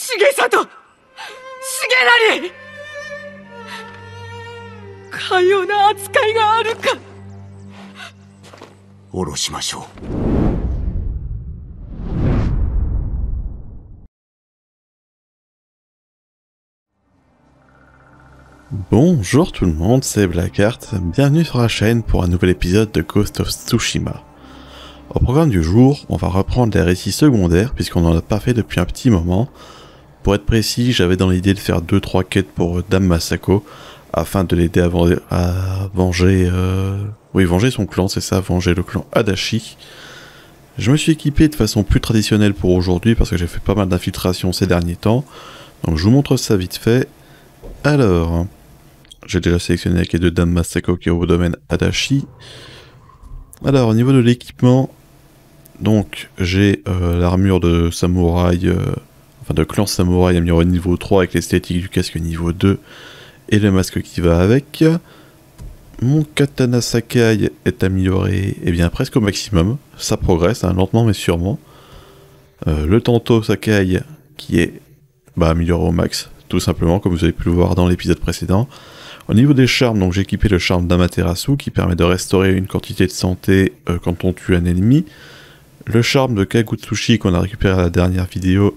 重里、重成、かような扱いがあるか。 下ろしましょう。 Bonjour tout le monde, c'est Blackheart, bienvenue sur la chaîne pour un nouvel épisode de Ghost of Tsushima. Au programme du jour, on va reprendre les récits secondaires puisqu'on n'en a pas fait depuis un petit moment. Pour être précis, j'avais dans l'idée de faire 2-3 quêtes pour Dame Masako afin de l'aider à venger... venger son clan, c'est ça, venger le clan Adachi. Je me suis équipé de façon plus traditionnelle pour aujourd'hui parce que j'ai fait pas mal d'infiltrations ces derniers temps. Donc je vous montre ça vite fait. Alors... j'ai déjà sélectionné la quête de Dame Masako qui est au domaine Adachi. Alors au niveau de l'équipement, donc j'ai l'armure de samouraï, de clan samouraï amélioré niveau 3 avec l'esthétique du casque niveau 2 et le masque qui va avec. Mon katana Sakai est amélioré presque au maximum, ça progresse lentement mais sûrement. Le Tanto Sakai qui est amélioré au max, tout simplement comme vous avez pu le voir dans l'épisode précédent. Au niveau des charmes, donc j'ai équipé le charme d'Amaterasu qui permet de restaurer une quantité de santé quand on tue un ennemi. Le charme de Kagutsushi qu'on a récupéré à la dernière vidéo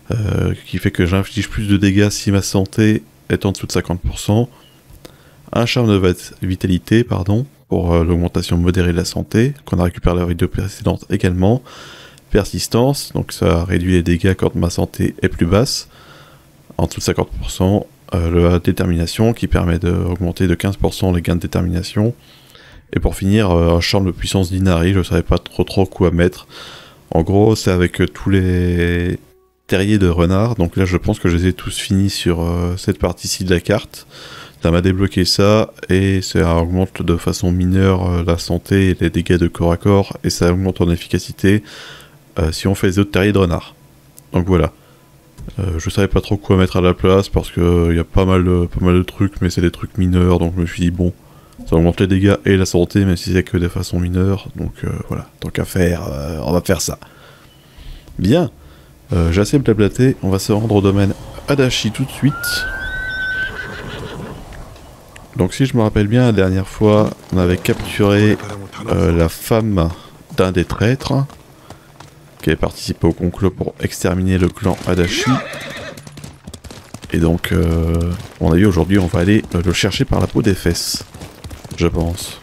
qui fait que j'inflige plus de dégâts si ma santé est en dessous de 50%. Un charme de vitalité, pour l'augmentation modérée de la santé qu'on a récupéré à la vidéo précédente également. Persistance, donc ça réduit les dégâts quand ma santé est plus basse, en dessous de 50%. La détermination qui permet d'augmenter de 15% les gains de détermination. Et pour finir, un charme de puissance d'Inari, je ne savais pas trop quoi mettre. En gros, c'est avec tous les terriers de renard, donc là je pense que je les ai tous finis sur cette partie-ci de la carte. Ça m'a débloqué ça, et ça augmente de façon mineure la santé et les dégâts de corps à corps, et ça augmente en efficacité si on fait les autres terriers de renard. Donc voilà. Je savais pas trop quoi mettre à la place parce que y a pas mal de trucs, mais c'est des trucs mineurs, donc je me suis dit bon, ça augmente les dégâts et la santé, même si c'est que de façon mineure, donc voilà, tant qu'à faire, on va faire ça. Bien, j'ai assez blablaté, on va se rendre au domaine Adachi tout de suite. Donc si je me rappelle bien, la dernière fois, on avait capturé la femme d'un des traîtres, qui avait participé au complot pour exterminer le clan Adachi. Et donc, on a vu aujourd'hui, on va aller le chercher par la peau des fesses, je pense.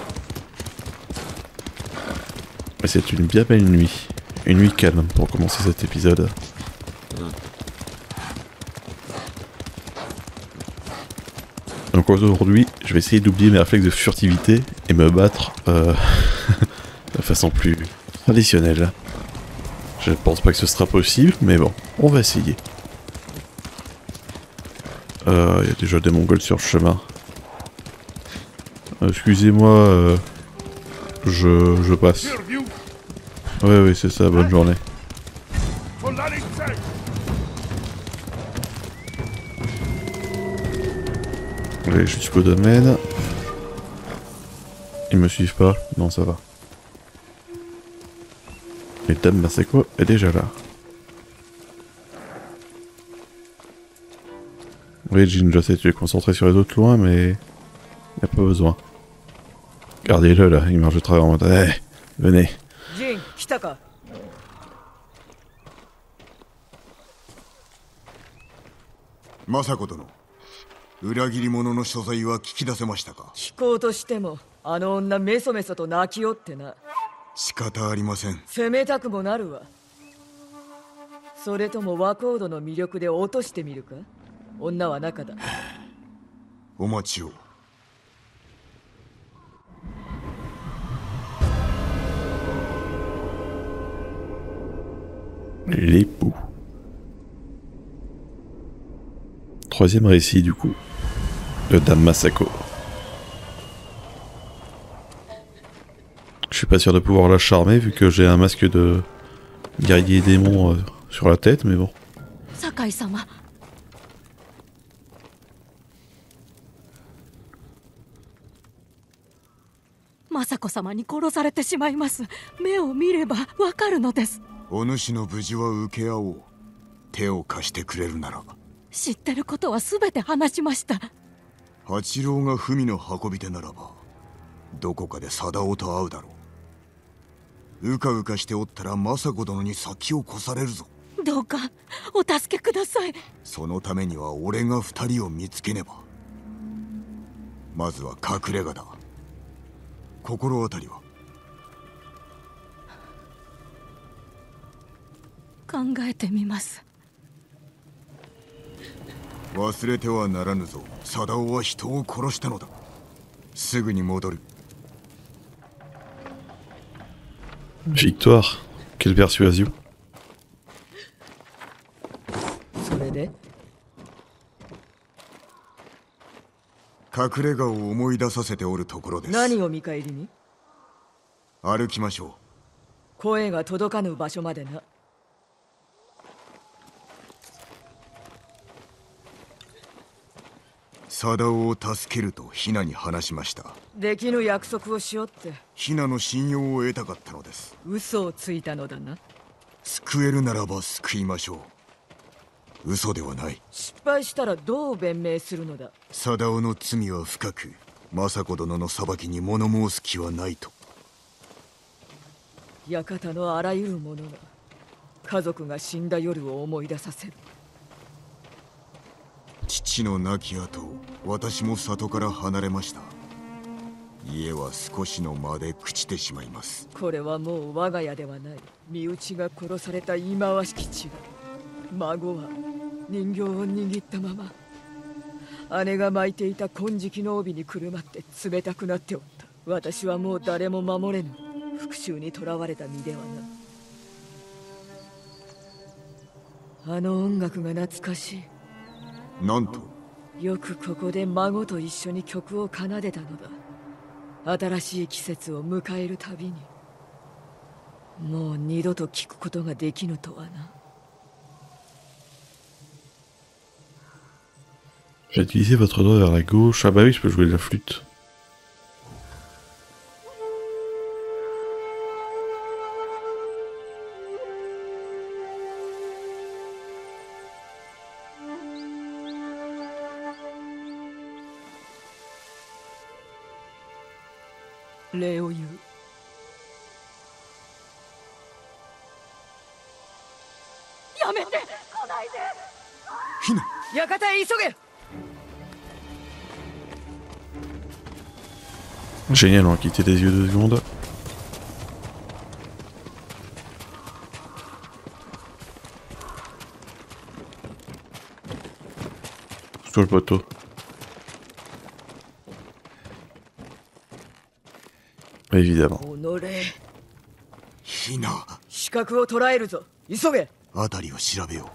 Et c'est une bien belle nuit. Une nuit calme pour commencer cet épisode. Donc aujourd'hui, je vais essayer d'oublier mes réflexes de furtivité et me battre de façon plus traditionnelle. Je pense pas que ce sera possible, mais bon, on va essayer. Il y a déjà des Mongols sur le chemin. Excusez-moi, je passe. Oui, c'est ça, bonne journée. Allez, jusqu'au domaine. Ils me suivent pas? Non, ça va. Et Dame Masako est déjà là. Oui, Jin, je sais, tu es concentré sur les autres loin, mais... y a pas besoin. Regardez-le là, il marche de travers en mode... Eh, venez. Jin, kitaka. Masako殿、裏切り者の所在は聞き出せましたか？ 聞こうとしても、あの女メソメソと泣きよってな。 仕方ありません。 責めたくもなるわ。それともワコードの魅力で落としてみるか？女は中だ。 お待ちを。 L'époux. Troisième récit du coup. De Dame Masako. Je suis pas sûr de pouvoir la charmer vu que j'ai un masque de guerrier démon sur la tête, mais bon. Sakai-sama. Masako-samaに殺されてしまいます。目を見ればわかるのです。 お主の無事は受け合おう。 手を貸してくれるなら。 知ってることは全て話しました。 八郎が文の運び手ならばどこかで貞夫と会うだろう。うかうかしておったら政子殿に先を越されるぞ。 どうかお助けください。 そのためには俺が二人を見つけねば。まずは隠れ家だ。心当たりは？ 考えてみます。 忘れてはならぬぞ。貞夫は人を殺したのだ。すぐに戻る。 Victoire. Quelle persuasion. それで隠れ家を思い出させておるところです。 何を見返りに？ 歩きましょ声が届かぬ場所までな。 貞夫を助けるとヒナに話しました。 できぬ約束をしよって。 ヒナの信用を得たかったのです。 嘘をついたのだな。 救えるならば救いましょう。嘘ではない。 失敗したらどう弁明するのだ？ 貞夫の罪は深く、政子殿の裁きに物申す気はないと。 館のあらゆるものが家族が死んだ夜を思い出させる。 父の亡き後、私も里から離れました。家は少しの間で朽ちてしまいます。 これはもう我が家ではない。身内が殺された忌まわしき地。孫は人形を握ったまま姉が巻いていた金色の帯にくるまって冷たくなっておった。私はもう誰も守れぬ復讐に囚われた身ではな。あの音楽が懐かしい。 なんと？ よくここで孫と一緒に曲を奏でたのだ。新しい季節を迎えるたびに。もう二度と聞くことができぬとはな。 J'ai utilisé votre doigt vers la gauche. Ah bah oui, je peux jouer de la flûte. Léo Yu. やめて、来ないで。 ヒナ。 館へ急げ。 Génial, on va quitter les yeux 2 secondes. Sur le poteau. Évidemment. ヒナ。 視覚を捉えるぞ。急げ。 辺りを調べよう。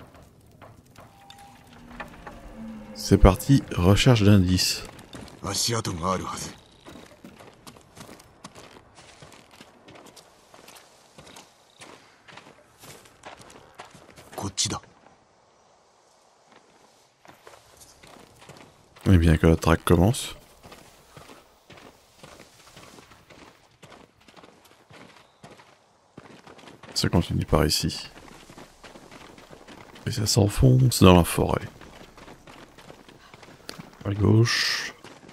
C'est parti, recherche d'indices. 足跡があるはず。こっちだ。 Et bien que la traque commence. Ça continue par ici. Et ça s'enfonce dans la forêt. À gauche.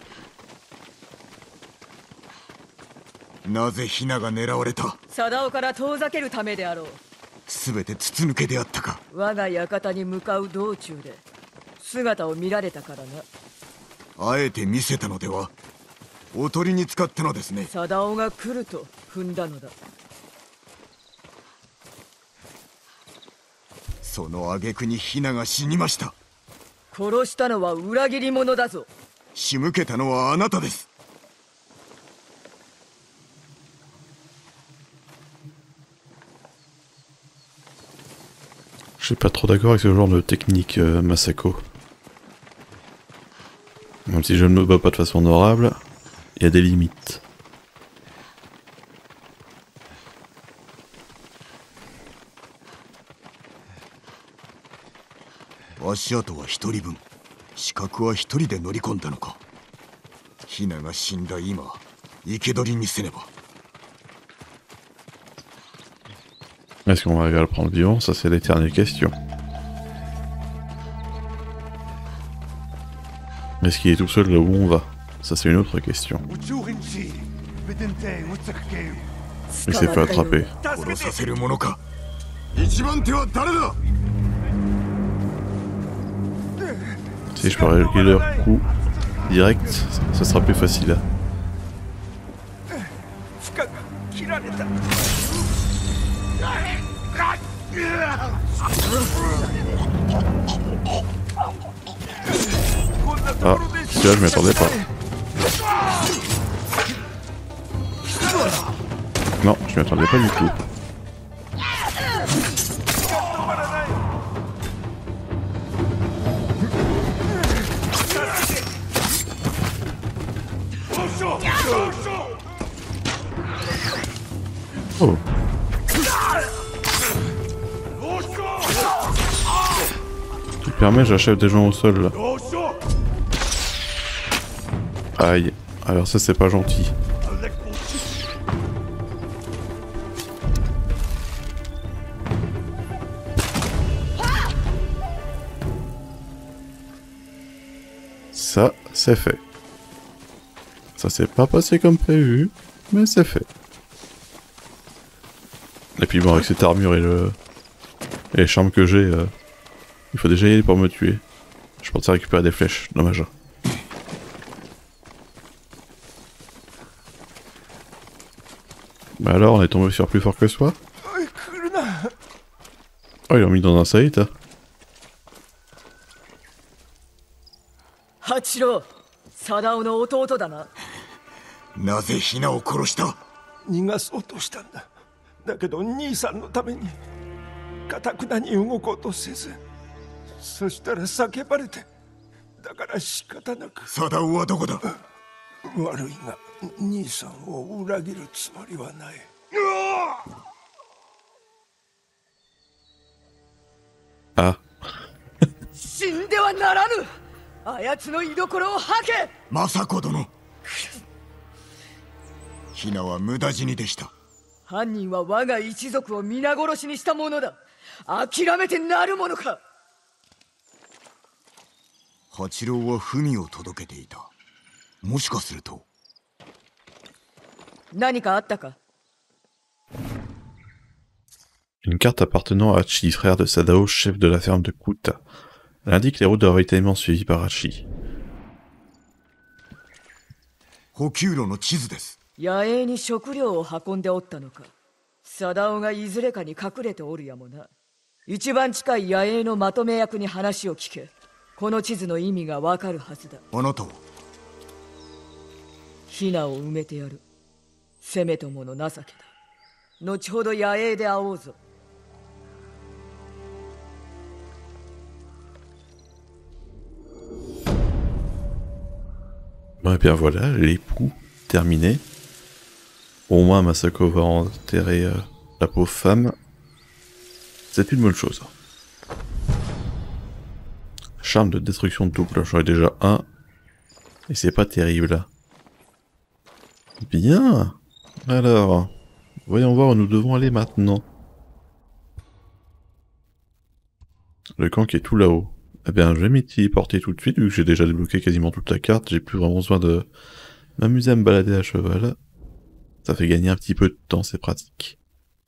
なぜヒナが狙われた？ 貞夫から遠ざけるためであろう。 すべて筒抜けであったか。 我が館に向かう道中で姿を見られたからな。 あえて見せたのでは？おとりに使ったのですね。 貞夫が来ると踏んだのだ。 その挙句にヒナが死にました。 殺したのは裏切り者だぞ。 仕向けたのはあなたです。 Je suis pas trop d'accord avec ce genre de technique, Masako. Même si je ne me bats pas de façon honorable, il y a des limites. Est-ce qu'on va arriver à le prendre vivant? Ça, c'est l'éternelle question. Est-ce qu'il est tout seul là où on va? Ça c'est une autre question. Il s'est fait attraper. 殺させるものか。一番手は誰だ。 Si je peux régler leur coup direct, ça sera plus facile. Ah, celui-là je m'y attendais pas. Non, je m'y attendais pas du tout. Oh. Tu permets, j'achève des gens au sol là. Aïe. Alors ça c'est pas gentil. Ça, c'est fait. Ça s'est pas passé comme prévu, mais c'est fait. Et puis bon, avec cette armure et les charmes que j'ai, il faut déjà y aller pour me tuer. Je pensais récupérer des flèches, dommage. Bah alors, on est tombé sur plus fort que soi? Oh, ils l'ont mis dans un site. Hachiro, Sadao の弟だな。 なぜヒナを殺した。 逃がそうとしたんだ。だけど兄さんのために固くなに動こうとせず、そしたら叫ばれて、だから仕方なく。 サダオはどこだ。 悪いが兄さんを裏切るつもりはない。 あ。 死んではならぬ。あやつの居所を吐け。 政子殿。ヒナは無駄死にでした。 犯人は我が一族を皆殺しにしたものだ。諦めてなるものか。 八郎は文を届けていた。もしかすると。 何かあったか。 Une carte appartenant à Hachi, frère de Sadao, chef de la ferme de Kuta. Elle indique les routes de ravitaillement suivies par Hachi. 補給路の地図です。 野営に食料を運んでおったのか。貞夫がいずれかに隠れておるやもな。一番近い野営のまとめ役に話を聞け。この地図の意味がわかるはずだ。 あなたは。 ヒナを埋めてやる。せめともの情けだ。後ほど野営で会おうぞ。 Bon, et bien voilà, l'époux terminé. Au moins Masako va enterrer la pauvre femme. C'est une bonne chose. Charme de destruction double, j'en ai déjà un. Et c'est pas terrible. Bien. Alors, voyons voir où nous devons aller maintenant. Le camp qui est tout là-haut. Eh bien, je vais m'y téléporter tout de suite, vu que j'ai déjà débloqué quasiment toute la carte, j'ai plus vraiment besoin de m'amuser à me balader à cheval. Ça fait gagner un petit peu de temps, c'est pratique.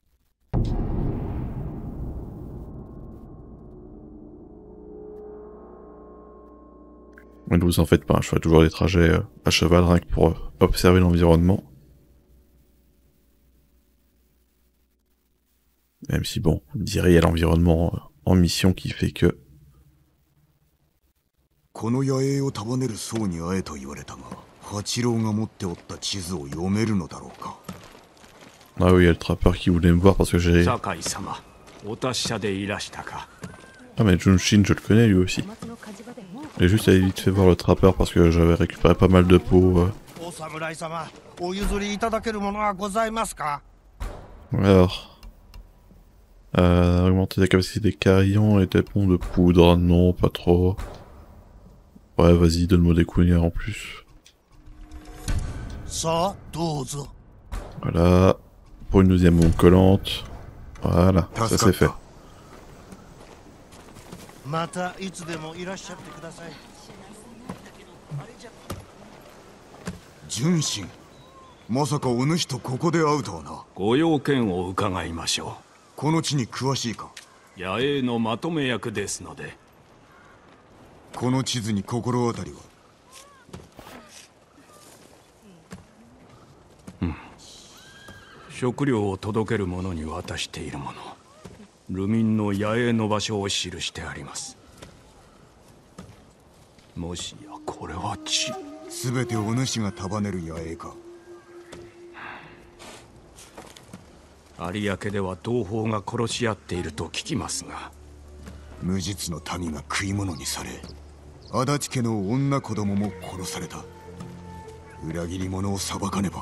Mais ne vous en faites pas, je ferai toujours des trajets à cheval, rien que pour observer l'environnement. Même si bon, vous me direz, il y a l'environnement en mission qui fait que... この野営を束ねる僧に会えと言われたが、八郎が持っておった地図を読めるのだろうか。 Ah oui, il y a le trappeur qui voulait me voir parce que j'ai... Ah mais Junshin, je le connais lui aussi. J'ai juste allé vite fait voir le trappeur parce que j'avais récupéré pas mal de peaux. Alors... augmenter la capacité des carillons et des ponts de poudre, non, pas trop. Ouais, vas-y, donne-moi des couignards en plus. Voilà. Pour une deuxième bombe collante. Voilà, ça c'est fait. 純真、まさかお主とここで会うとはな。 ご用件を伺いましょこの地に詳しいか？ う。野営のまとめ役ですので。 この地図に心当たりは？ 食料を届ける者に渡しているもの。流民の野営の場所を記してあります。もしやこれは全てお主が束ねる野営か？ 有明では同胞が殺し合っていると聞きますが。 無実の民が食い物にされ、足立家の女子供も殺された。裏切り者を裁かねば。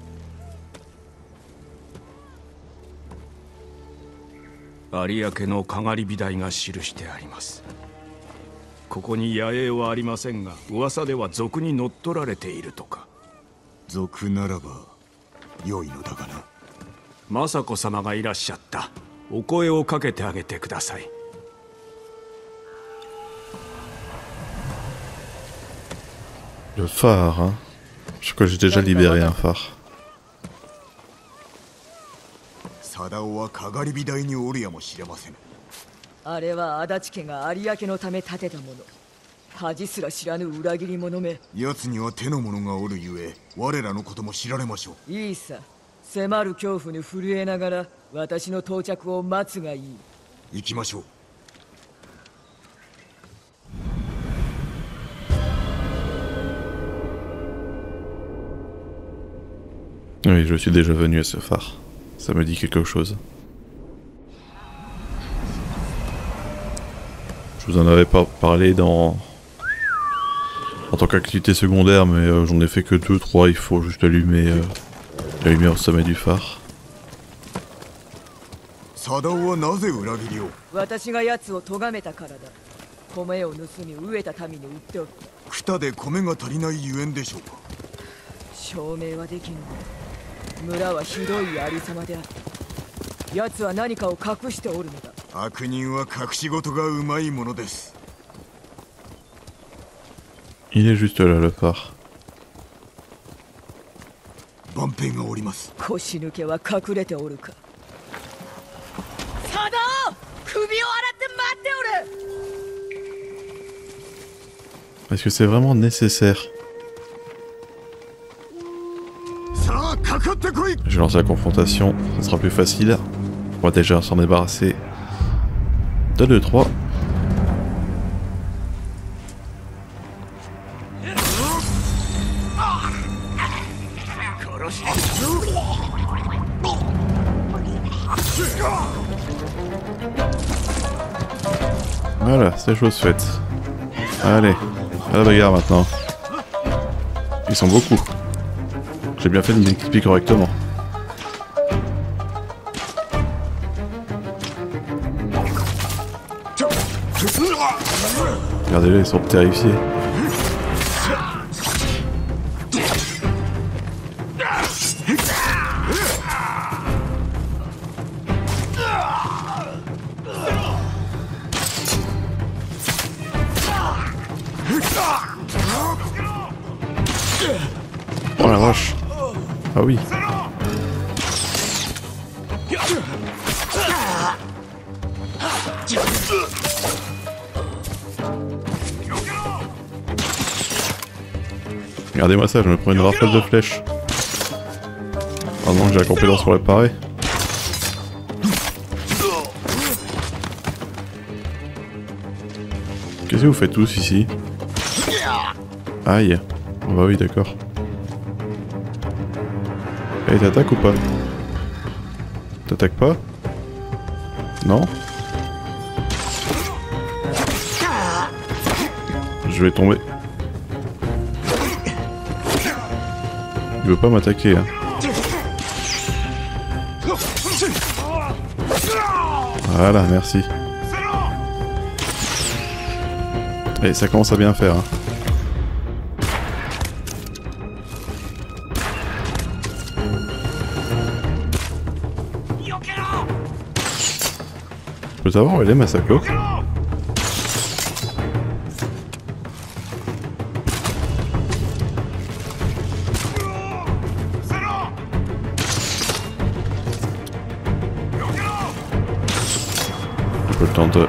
有明のかがり火台が記してあります。ここに野営はありませんが、噂では賊に乗っ取られているとか。 賊ならば良いのだがな。 政子様がいらっしゃった。お声をかけてあげてください。 Le phare, hein. Je crois que j'ai déjà libéré un phare. 貞夫はかがり火台におるやもしれません。 あれは足立家が有明のため建てたもの。恥すら知らぬ裏切り者め。 奴には手の者がおるゆえ、我らのことも知られましょう。 いいさ、迫る恐怖に震えながら私の到着を待つがいい。 行きましょう。 Oui, je suis déjà venu à ce phare. Ça me dit quelque chose. Je vous en avais pas parlé en tant qu'activité secondaire, mais j'en ai fait que 2-3, il faut juste allumer la lumière au sommet du phare. 貞夫はなぜ裏切りを？ 私が奴を咎めたからだ。米を盗み飢えた民に売っておった。 クタで米が足りないゆえんでしょうか？ 証明はできんが、村はひどいありさまである。奴は何かを隠しておるのだ。 悪人は隠し事がうまいものです。 Il est juste là, le phare. 万兵がおります。 腰抜けは隠れておるか。サダオ、首を洗って待っておる。 Est-ce que c'est vraiment nécessaire? さあ、かかってこい。 Je vais lancer la confrontation, ça sera plus facile. On va déjà s'en débarrasser. 2, 2, 3. Voilà, c'est chose faite. Allez, à la bagarre maintenant. Ils sont beaucoup. J'ai bien fait de m'équiper correctement. Regardez-les, ils sont terrifiés. Oh la vache. Ah oui. Regardez-moi ça, je me prends une rafale de flèches. Heureusement que j'ai la compétence pour réparer. Qu'est-ce que vous faites tous ici? Aïe. Oh bah oui, d'accord. Et t'attaques ou pas? T'attaques pas? Non? Je vais tomber. Il veut pas m'attaquer, hein. Voilà, merci. Et ça commence à bien faire, hein. Je peux savoir où elle est, Masako? Le temps de...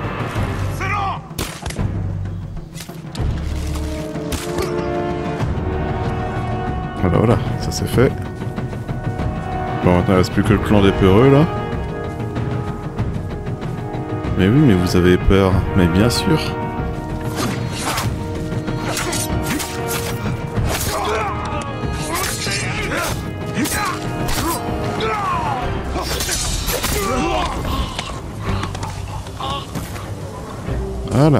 Voilà, voilà, ça c'est fait. Bon, maintenant il reste plus que le clan des peureux là. Mais oui, mais vous avez peur. Mais bien sûr. Voilà.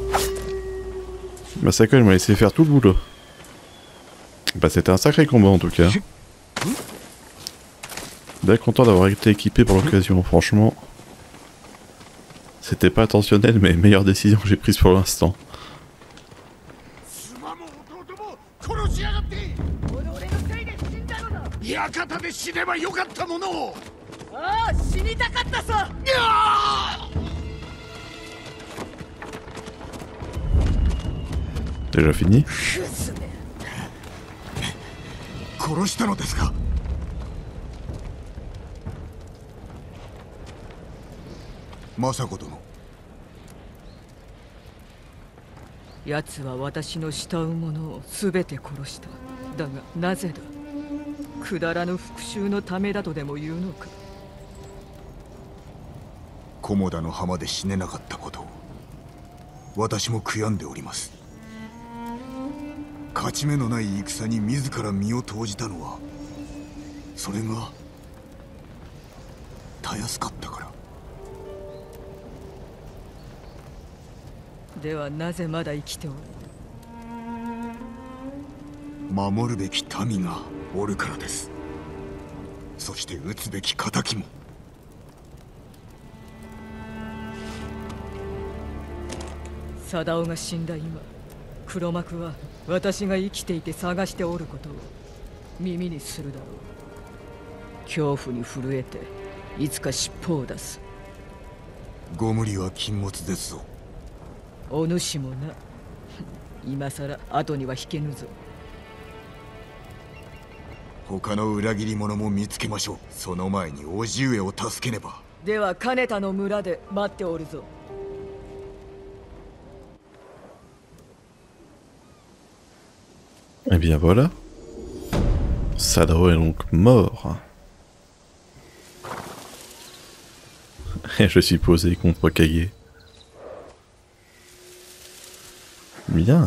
Masako, elle m'a laissé faire tout le boulot. Bah c'était un sacré combat en tout cas. Bien content d'avoir été équipé pour l'occasion, franchement. C'était pas intentionnel, mais meilleure décision que j'ai prise pour l'instant. 館で死ねばよかったものを。 ああ、死にたかったさ。 Déjà fini? 殺したのですか？政子殿。 奴は私の慕う者を全て殺した。だがなぜだ？くだらぬ復讐のためだとでも言うのか？ 菰田の浜で死ねなかったことを私も悔やんでおります。勝ち目のない戦に自ら身を投じたのはそれがたやすかったから。 ではなぜまだ生きておる？ 守るべき民がおるからです。そして討つべき仇も。 貞夫が死んだ今、黒幕は私が生きていて探しておることを耳にするだろう。恐怖に震えていつか尻尾を出す。 ご無理は禁物ですぞ。 お主もな。今さら後には引けぬぞ。 他の裏切り者も見つけましょう。その前に叔父上を助けねば。 では金田の村で待っておるぞ。 Et bien voilà. Sadao est donc mort. Et je suis posé contre Kage. Bien.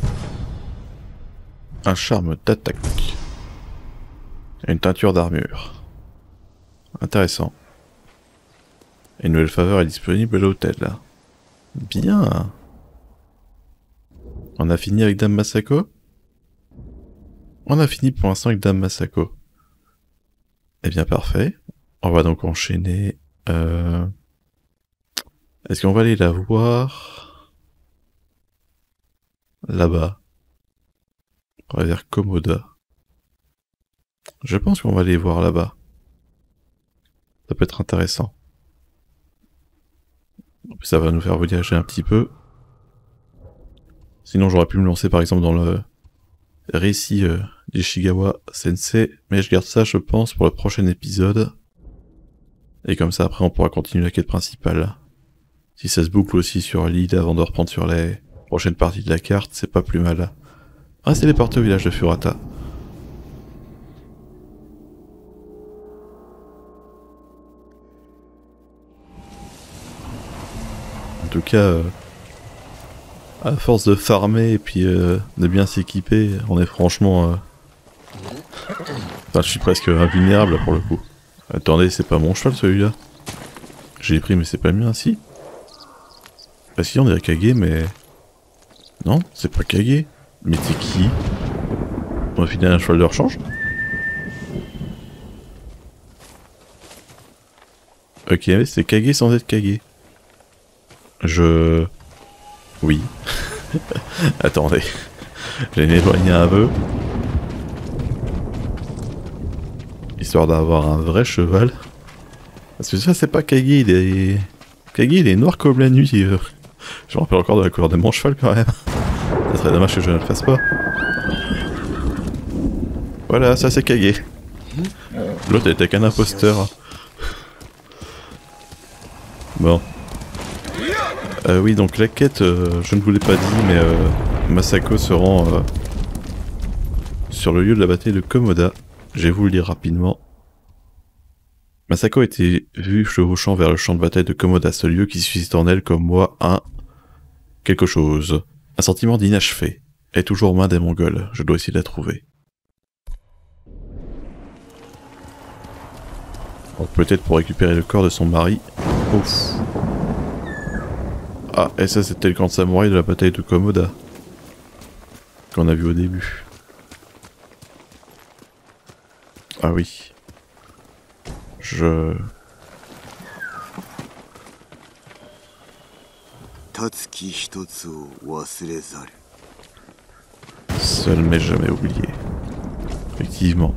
Un charme d'attaque. Et une teinture d'armure. Intéressant. Et une nouvelle faveur est disponible à l'hôtel. Bien. On a fini avec Dame Masako? On a fini pour l'instant avec Dame Masako. Eh bien parfait. On va donc enchaîner. Est-ce qu'on va aller la voir là-bas? On va vers Komoda. Je pense qu'on va aller voir là-bas. Ça peut être intéressant. Ça va nous faire voyager un petit peu. Sinon j'aurais pu me lancer par exemple dans le récit d'Ishigawa Sensei, mais je garde ça je pense pour le prochain épisode. Et comme ça après on pourra continuer la quête principale. Si ça se boucle aussi sur l'île avant de reprendre sur les prochaines parties de la carte, c'est pas plus mal. Ah, c'est les portes au village de Furata. En tout cas, à force de farmer et puis de bien s'équiper, on est franchement... Enfin, je suis presque invulnérable pour le coup. Attendez, c'est pas mon cheval celui-là. Je l'ai pris mais c'est pas le mien, si. Bah si, on dirait Kage, mais... Non, c'est pas Kage. Mais c'est qui? On a fini un cheval de rechange? Ok, mais c'est Kage sans être Kage. Oui. Attendez. Je vais m'éloigner un peu. Histoire d'avoir un vrai cheval. Parce que ça, c'est pas Kage, il est... Kage, il est noir comme la nuit. Je me rappelle encore de la couleur de mon cheval quand même. Ça serait dommage que je ne le fasse pas. Voilà, ça c'est Kage. L'autre était qu'un imposteur. Bon. Oui, donc la quête, je ne vous l'ai pas dit, mais Masako se rend sur le lieu de la bataille de Komoda. Je vais vous le dire rapidement. Masako a été vue chevauchant vers le champ de bataille de Komoda, ce lieu qui suscite en elle comme moi quelque chose. Un sentiment d'inachevé. Elle est toujours aux mains des Mongols, je dois essayer de la trouver. Donc peut-être pour récupérer le corps de son mari. Ouf. Ah, et ça c'était le camp de samouraï de la bataille de Komoda. Qu'on a vu au début. Ah oui. Seul mais jamais oublié. Effectivement.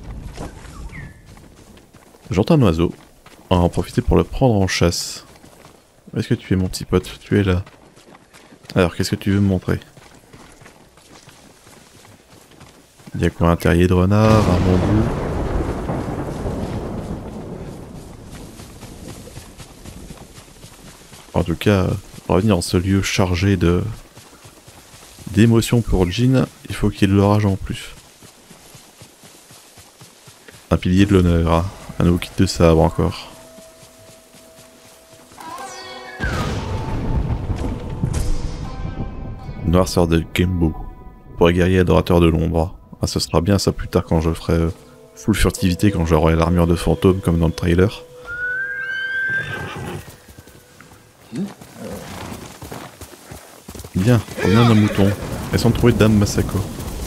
J'entends un oiseau. On va en profiter pour le prendre en chasse. Où est-ce que tu es mon petit pote? Tu es là. Alors qu'est-ce que tu veux me montrer? Il y a quoi? Un terrier de renard, un bambou? En tout cas, revenir en ce lieu chargé d'émotions pour Jin, il faut qu'il y ait de l'orage en plus. Un pilier de l'honneur, hein. Un nouveau kit de sabre encore. Noirceur de Gembo. Pour les guerriers adorateurs de l'ombre. Ah, ce sera bien ça plus tard quand je ferai full furtivité, quand j'aurai l'armure de fantôme comme dans le trailer. Bien, on a un mouton. Elles sont trouvées Dame Masako.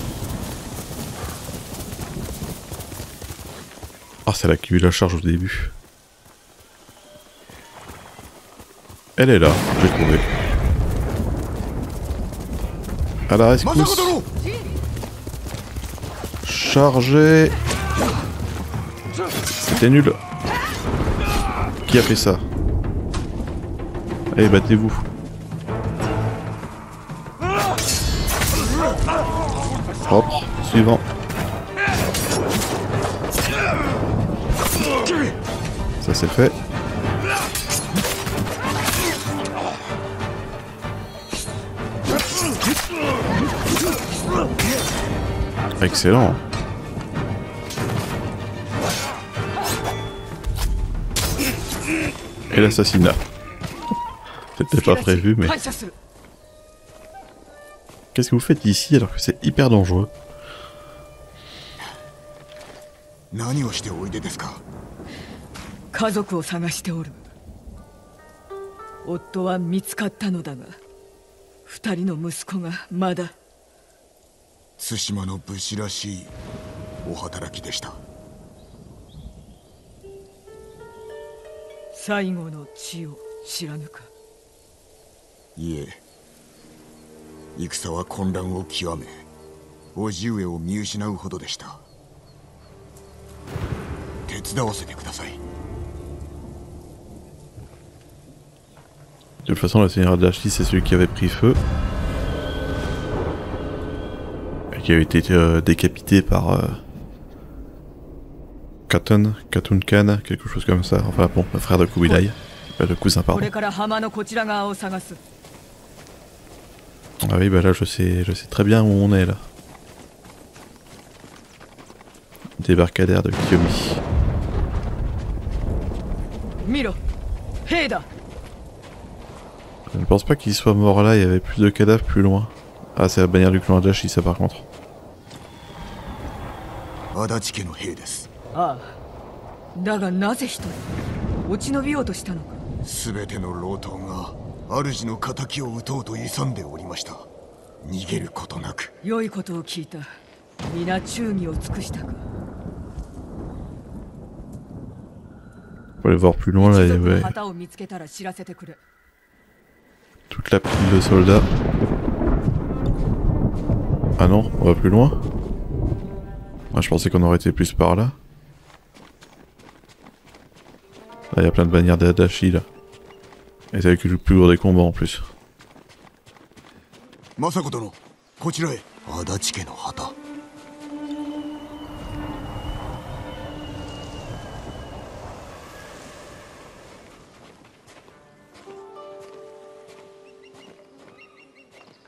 Ah, c'est là qui a eu la charge au début. Elle est là, j'ai trouvé. À la rescousse. Chargé. C'était nul. Qui a fait ça? Allez, battez-vous. Propre, suivant. Ça c'est fait. Excellent. Et l'assassinat. C'était pas prévu, mais... Qu'est-ce que vous faites ici alors que c'est hyper dangereux? 何をしておいでですか？ 家族を探しておる。夫は見つかったのだが、二人の息子がまだ。 対馬の武士らしいお働きでした。 最後の地を知らぬか？ いえ、戦は混乱を極め、叔父上を見失うほどでした。手伝わせてください。 De toute façon, le seigneur d'Ashley, c'est celui qui avait pris feu. Et qui avait été décapité par Katun Khan, quelque chose comme ça. Enfin bon, le frère de Kubilai. Le cousin, pardon. Ah oui, bah là, je sais très bien où on est, là. Débarcadère de Kiyomi. Je ne pense pas qu'il soit mort là, il y avait plus de cadavres plus loin. Ah, c'est la bannière du clan Adachi, ça par contre. Ah. だがなぜ一人落ち延びようとしたのか。 すべての老頭が主の仇を討とうと勇んでおりました。逃げることなく。 良いことを聞いた。皆忠義を尽くしたか。 Faut aller voir plus loin là, il y avait toute la pile de soldats. Ah non, on va plus loin. Ah, je pensais qu'on aurait été plus par là. Là, il y a plein de bannières d'Adachi là. Et c'est avec le plus lourd des combats en plus. Masako dono, こちらへ。足立家の旗。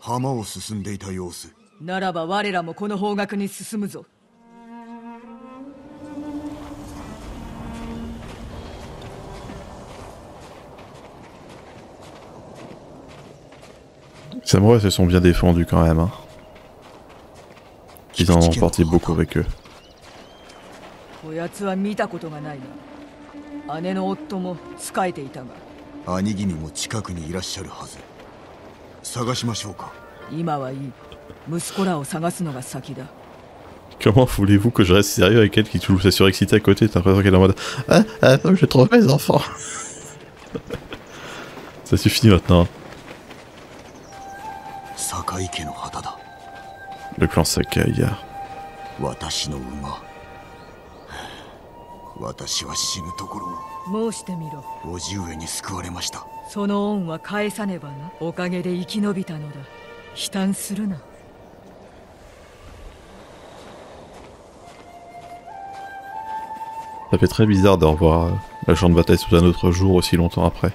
浜を進んでいた様子。 ならば我らもこの方角に進むぞ。 Les samouraïs se sont bien défendus quand même. Hein. Ils en ont emporté beaucoup avec eux. こやつは見たことがないが、姉の夫も仕えていたが。 兄君も近くにいらっしゃるはず。探しましょうか。 今はいい。息子らを探すのが先だ。 Comment voulez-vous que je reste sérieux avec elle qui toujours s'est surexcitée à côté? T'as l'impression qu'elle est en mode non, je trouve mes enfants. Ça suffit maintenant. Sakai家の旗だ。 Le clan Sakai. 私の馬。私は死ぬところを。 申してみろ。 叔父上に救われました。 その恩は返さねばな。おかげで生き延びたのだ。悲嘆するな。 Ça fait très bizarre de revoir la champ de bataille sous un autre jour aussi longtemps après.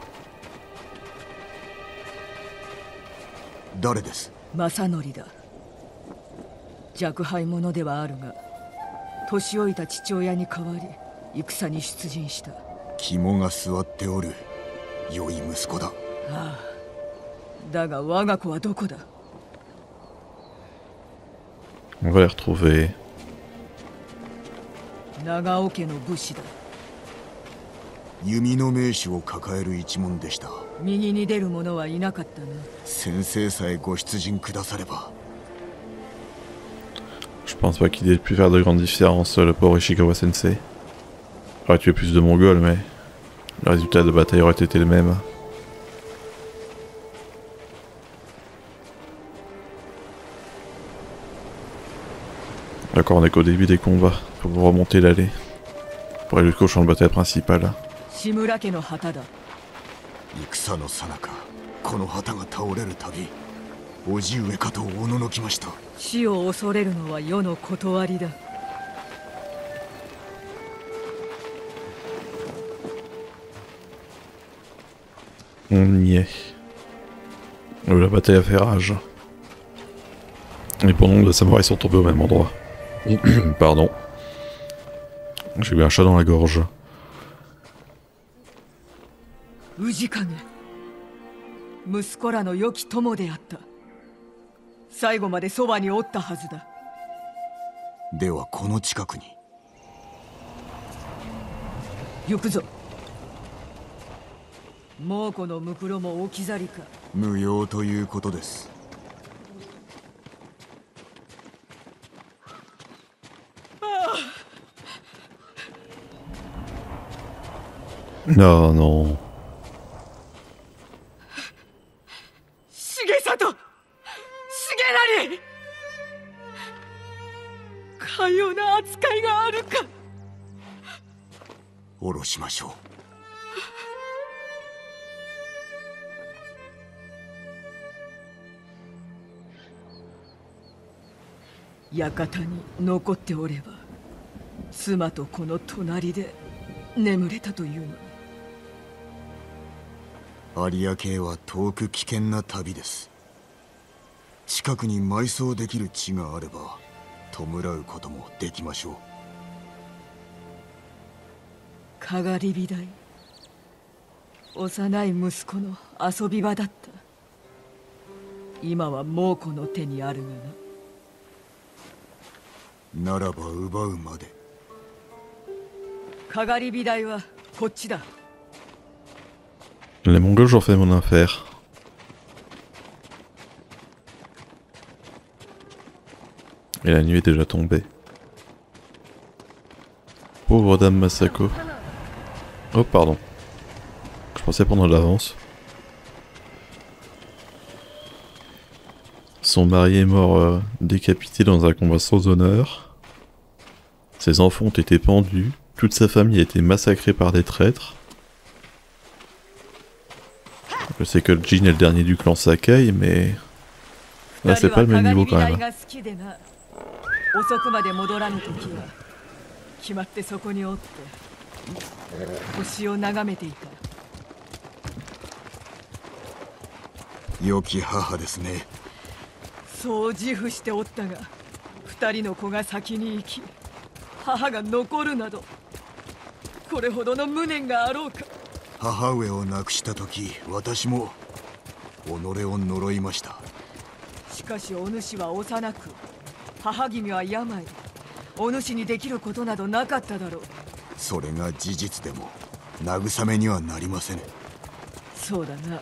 誰です？ 正則だ。若輩者ではあるが、年老いた父親に代わり戦に出陣した。 肝が据わっておる良い息子だ。 ああ、だが我が子はどこだ？ On va les retrouver. 長尾家の武士だ。 弓の名手を抱える一門でした。 右に出る者はいなかったな。 先生さえご出陣くだされば。 Je pense pas qu'il ait pu faire de grandes différences, le pauvre Ishikawa Sensei. Il aurait tué plus de Mongols, mais le résultat de bataille aurait été le même. D'accord, on est qu'au début des combats. Faut remonter l'allée. Pour aller jusqu'au champ de bataille principal. 志村家の旗だ。 戦の最中、この旗が倒れるたび、叔父上かとおののきました。 死を恐れるのは世の断りだ。 On y est. La bataille a fait rage. Et bon nombre de samouraïs sont tombés au même endroit. Pardon. J'ai eu un chat dans la gorge. 氏影、息子らの良き友であった。最後までそばにおったはずだ。 ではこの近くに。 行くぞ。猛虎の骸も置き去りか。 無用ということです。 Non, non. 重里、重成、かような扱いがあるか。 下ろしましょう。館に残っておれば、妻とこの隣で眠れたというのに。 有明へは遠く危険な旅です。近くに埋葬できる地があれば弔うこともできましょう。 かがり火台、幼い息子の遊び場だった。今は猛虎の手にあるがな。 ならば奪うまで。 かがり火台はこっちだ。 Les Mongols, j'en fais mon affaire. Et la nuit est déjà tombée. Pauvre dame Masako. Oh, pardon. Je pensais prendre de l'avance. Son mari est mort décapité dans un combat sans honneur. Ses enfants ont été pendus. Toute sa famille a été massacrée par des traîtres. Je sais que Jin est le dernier du clan Sakai, mais là c'est pas le même niveau quand même. 遅くまで戻らぬ時は決まってそこにおって星を眺めていた。 良き母ですね。 そう自負しておったが、二人の子が先に行き母が残るなど、これほどの無念があろうか。 母上を亡くした時、私も己を呪いました。 しかしお主は幼く、母君は病、お主にできることなどなかっただろう。 それが事実でも慰めにはなりませぬ。 そうだな。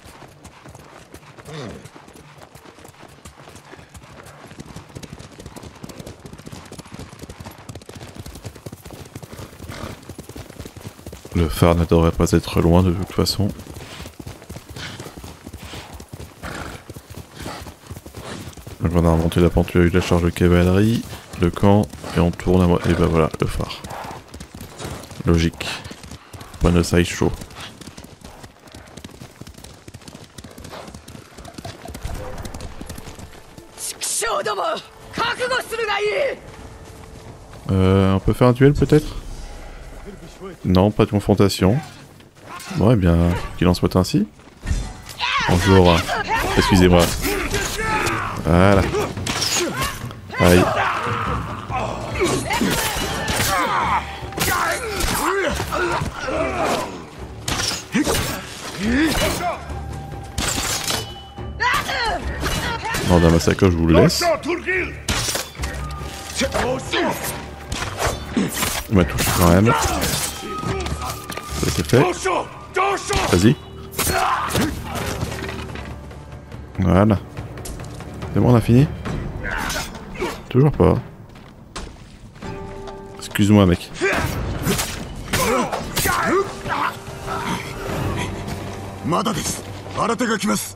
Le phare ne devrait pas être loin de toute façon. Donc on a remonté la pente, il y a eu la charge de cavalerie, le camp, et on tourne à moi. Et ben voilà, le phare. Logique. Buenos Aires chaud. On peut faire un duel peut-être? Non, pas de confrontation. Bon, eh bien, qu'il en soit ainsi. Bonjour. Excusez-moi. Voilà. Aïe. Non, dans ma sacoche, je vous le laisse. Il m'a touché quand même. Ça c'est fait. Vas-y. Voilà. C'est bon, on a fini? Toujours pas. Excuse-moi, mec. Mada desu. Arate ga kimasu.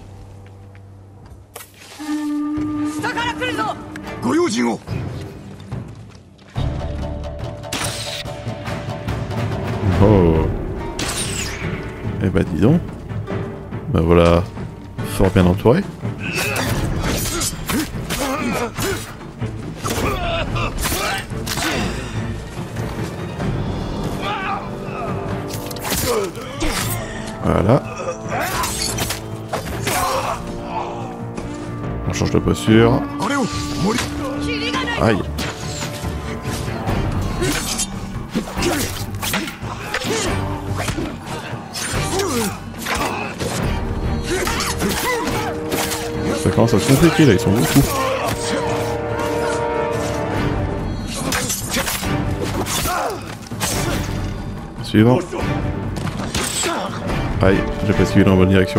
Goyoujin o. Oh. Eh bah dis donc. Bah voilà. Fort bien entouré. Voilà. On change de posture. Aïe. Ça commence à se compliquer là, ils sont beaucoup. Suivant. Aïe, j'ai pas suivi dans la bonne direction.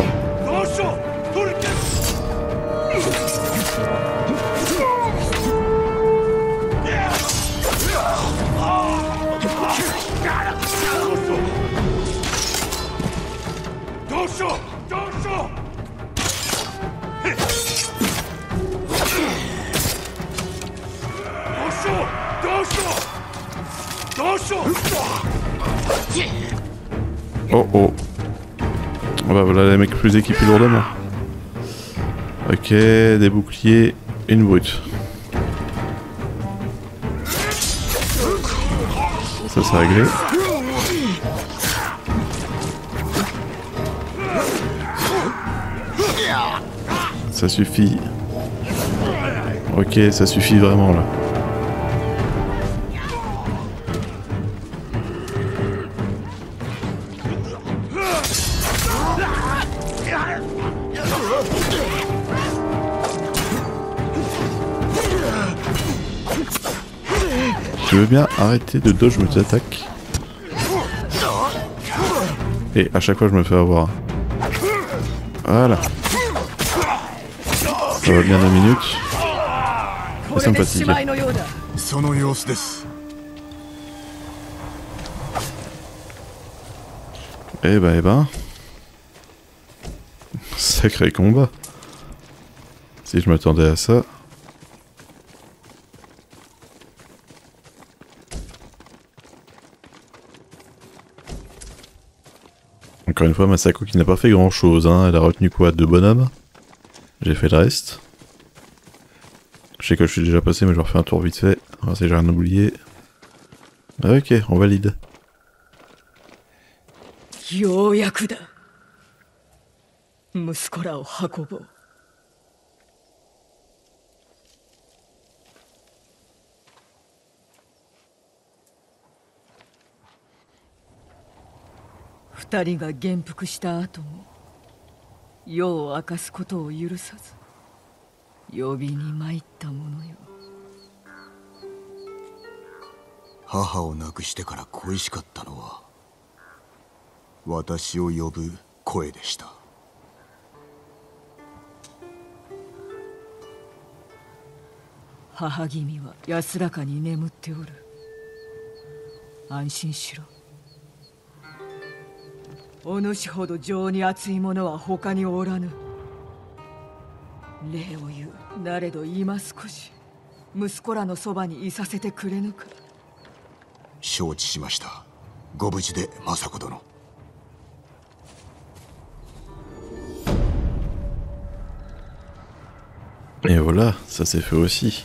Oh oh. Bah voilà les mecs plus équipés lourdement. Ok, des boucliers, une brute. Ça c'est réglé. Ça suffit. Ok, ça suffit vraiment là. Tu veux bien arrêter de dodge mes attaques? Et à chaque fois je me fais avoir. Voilà. Ça va bien 2 minutes. C'est sympathique. Eh ben. Sacré combat. Si je m'attendais à ça. Encore une fois, Masako qui n'a pas fait grand chose, hein. Elle a retenu quoi? 2 bonhommes. J'ai fait le reste. Je sais que je suis déjà passé, mais je refais un tour vite fait. On va essayer, j'ai rien oublié. Ok, on valide. ようやくだ。息子らを運ぼう。 二人が元服した後も世を明かすことを許さず呼びに参ったものよ。 母を亡くしてから恋しかったのは私を呼ぶ声でした。 母君は安らかに眠っておる。安心しろ。お主ほど情に熱い者は他におらぬ。礼を言うなれど今少し息子らのそばにいさせてくれぬか。 承知しました。ご無事で政子殿。 Et voilà, ça s'est fait aussi.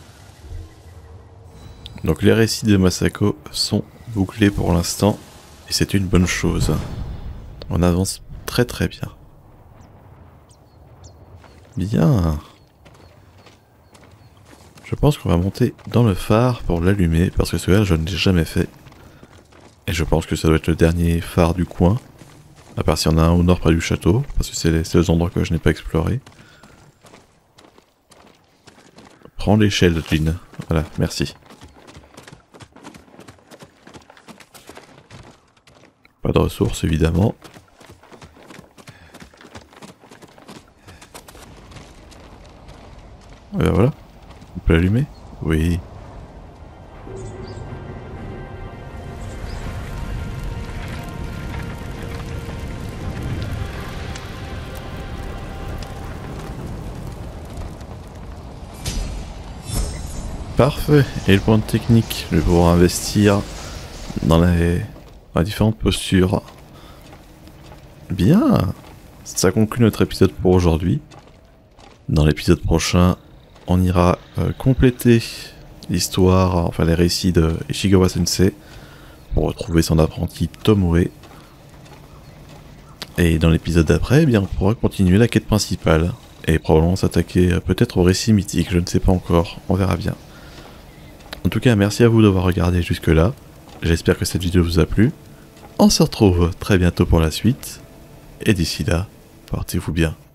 Donc les récits de Masako sont bouclés pour l'instant, et c'est une bonne chose. On avance très très bien. Bien. Je pense qu'on va monter dans le phare pour l'allumer, parce que celui-là je ne l'ai jamais fait. Et je pense que ça doit être le dernier phare du coin. À part s'il y en a un au nord près du château, parce que c'est les seuls endroits que je n'ai pas explorés. Prends l'échelle, Jean. Voilà, merci. Pas de ressources, évidemment. Et ben voilà. On peut l'allumer? Oui. Parfait. Et le point de technique, je vais pouvoir investir dans les différentes postures. Bien. Ça conclut notre épisode pour aujourd'hui. Dans l'épisode prochain, on ira compléter l'histoire, enfin les récits de Ishigawa Sensei pour retrouver son apprenti Tomoe. Et dans l'épisode d'après, eh bien, on pourra continuer la quête principale et probablement s'attaquer peut-être au récit mythique, je ne sais pas encore, on verra bien. En tout cas, merci à vous d'avoir regardé jusque là. J'espère que cette vidéo vous a plu. On se retrouve très bientôt pour la suite. Et d'ici là, portez-vous bien.